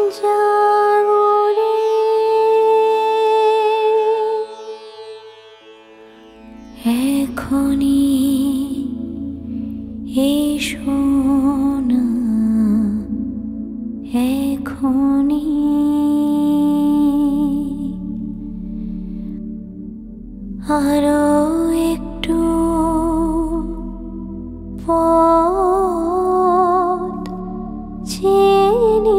জাগরে এখনি এসো না, এখনি আরো একটু পথ চিনি,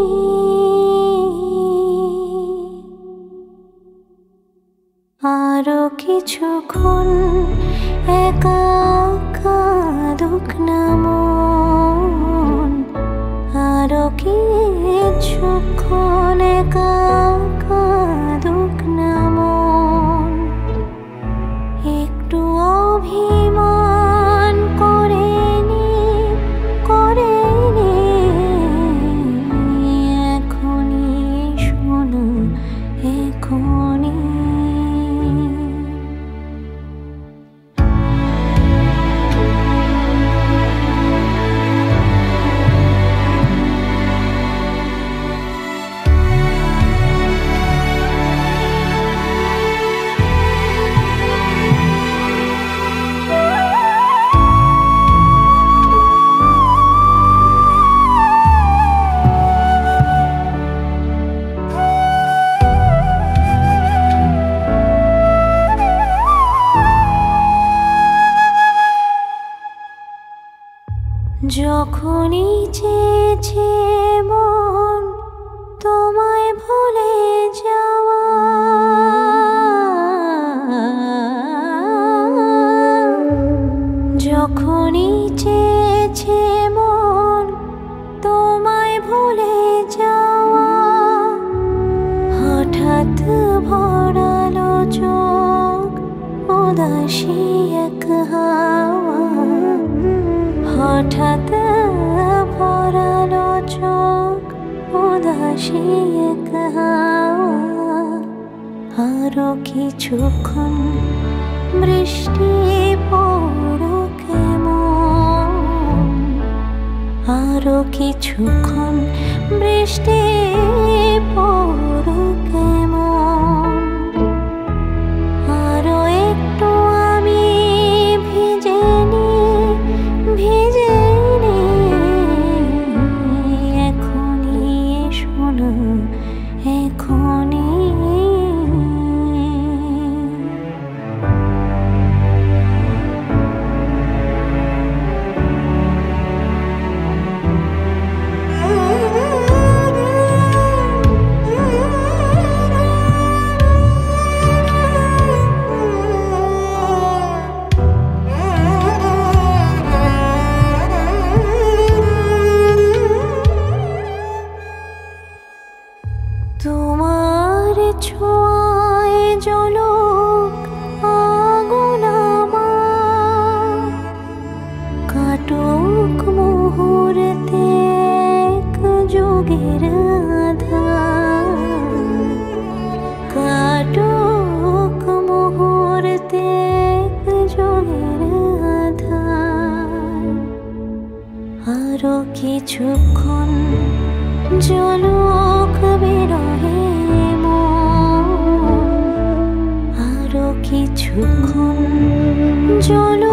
আরো কিছুক্ষণ একা কাঁদুক না মন, আরো কিছুক্ষণ একা কাঁদুক না মন, একটু অভিমান করে নি এখনি শোনো, এখনি যখনই চেয়েছে মন তোমায় ভুলে যাওয়া, যখনই চেয়েছে মন তোমায় ভুলে যাওয়া, হঠাৎ ভরালো চোখ উদাসী এক হাওয়া, হঠাৎ ভরালো চোখ উদাসী এক হাওয়া, আরো কিছুক্ষণ বৃষ্টি পড়ুক এমন, আরো কিছুক্ষণ বৃষ্টি পড়ুক এমন, আরো একটু আমি ভিজে নি এখনি শোনো, এখনি তোমার ছোঁয়ায় জ্বলুক আগুন আমার, কাটুক মুহূর্তে এক যুগের আধার, কাটুক মুহূর্তে এক যুগের আধার, আরো কিছুক্ষণ জ্বলুক বিরহে মন, আরো কিছুক্ষণ জ্বলুক